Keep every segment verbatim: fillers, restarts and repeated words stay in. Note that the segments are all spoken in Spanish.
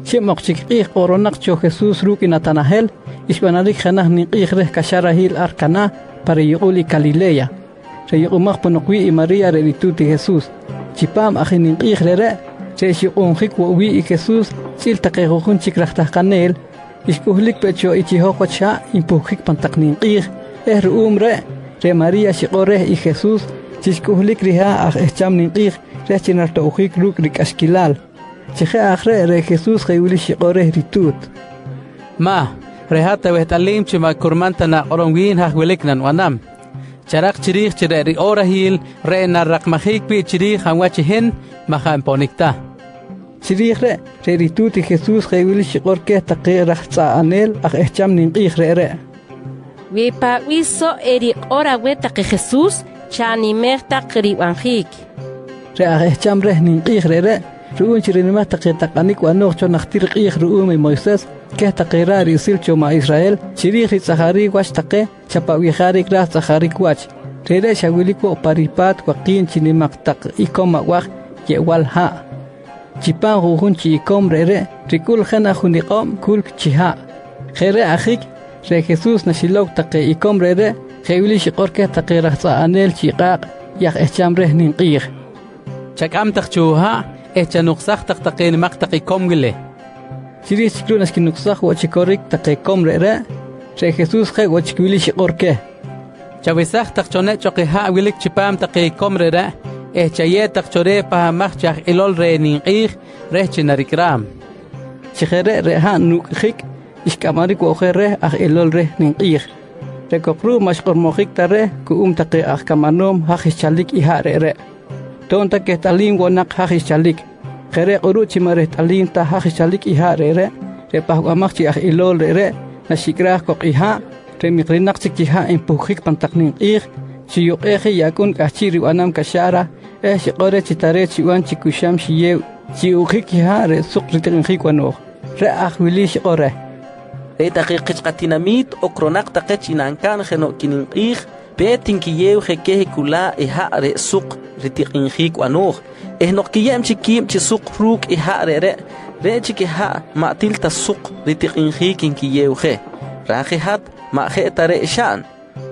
Chimokchik oronak cho Jesús ruki Natanahel, Ishbanarik Hanah ni re Kasharahil Arkana, para Yuli Galilea. Reyumak Ponokwi y María Redituti Jesús. Chipam Ajinin Rere, Reyukunjik Wi y Jesús, Chiltaquehun Chikrachtakanel, Ishkuhlik Pecho Ichihokocha, Impujik Pantaknin Ir, Er Umre, Re María Shikore y Jesús, Chishkuhlik Riha Aj Echamnin Ir, Rechinartoujik Ruk Rikashkilal. Cheje Ajre Re Jesús Reuli Shikore Ritut. Ma, Rehata Wetalim Chima Kurmantana Orongwin Hagweliknan Wanam. Charak chirih chireri orahil re narak mahik pi chirih hamwachihin maham ponikta. Chirih re rerituti Jesús rewil shikorke taqi rahtsa anel ak echam ninqih re re. We pa wiso eri ora wetaqi Jesús chani merta qriwanjik. Re ak echam re ninqih re re ruun chirinima taqi taqanik wanok cho naqtir qih ruum Moisés ke taqira risil choma Israel chirih rizahari wash taqe chapa wihari kras zahari kwach rere shawiliko paripat waqin chinimak taq ikom waq yewal ha chipan ruhun chi ikom rere rikul khana khuniqom kul chiha khere akhik re Jesús nashilok taqe ikom rere khewili shiqorke taqira anel chiqaq yaq echamre ninqih chakam taqchuha echanuqsaq taqtaqin maqtaq ikom gile Chiri chiklunas kinuksaq wachikorik taqekom rere re Jesús khe wachikwili shiqorke chawisaq taqchone choqiha wilik chipam taqekom rere e chaye taqchore pa machach ilol re ninqih re chinarikram chikhere re ha nukhik iskamarik wokhere ag ilol re ninqih re kokru mashqor mokhik tare kuum taqe ag kamanom hachichalik iha rere tonta ke talim wonak hachichalik Kere uru chimare talin ta hachichalik iha rere re pahuamak chi ah ilol rere na shikrah kok iha re mikrinak chikiha impujik pantaknin ih chi yuqehi yakun kachiri wanam kashara eh shiqore chitare chiwan chikusham shiyew chi ukhik iha re suq ritin khikwano re ah wili shiqore re taqiq qatinamit okronak taqechinankan kheno kinin ih betin kiyew kheke kula iha re suq ritin khikwano eh noqiyam chikim chi suq ruk iha rere re chikiha matil ta suq ritiqin khikin kiyewhe raqihat ma khe tare shan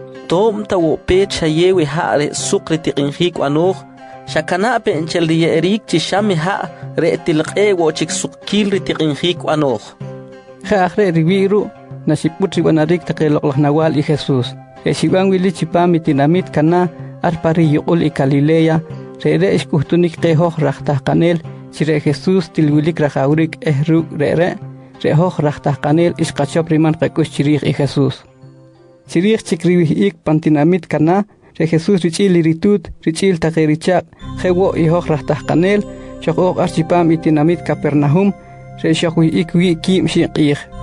tom ta wo pe chayewe ha re suq ritiqin khik wano shakana pe enchel ye erik chi shamiha re tilqe wo chik suq kil ritiqin khik wano khare riwiru nasiputri wanarik taqeloq lahnawal i Jesús e shiban wili chipami tinamit kana arpari yuqul i Galilea Rere iskuhtunik qehoh rahtah kanel chire Jesús tilwilik rajaurik ehru rere rehoh rahtah kanel iskachop riman qekus chirih i Jesús chirih chikribih ik pantinamit kana re Jesús richil iritut richil taqerichaq jewo ihoh rahtah kanel shoqoq archipam itinamit Capernaum re shoqwi ik wi kim shiqih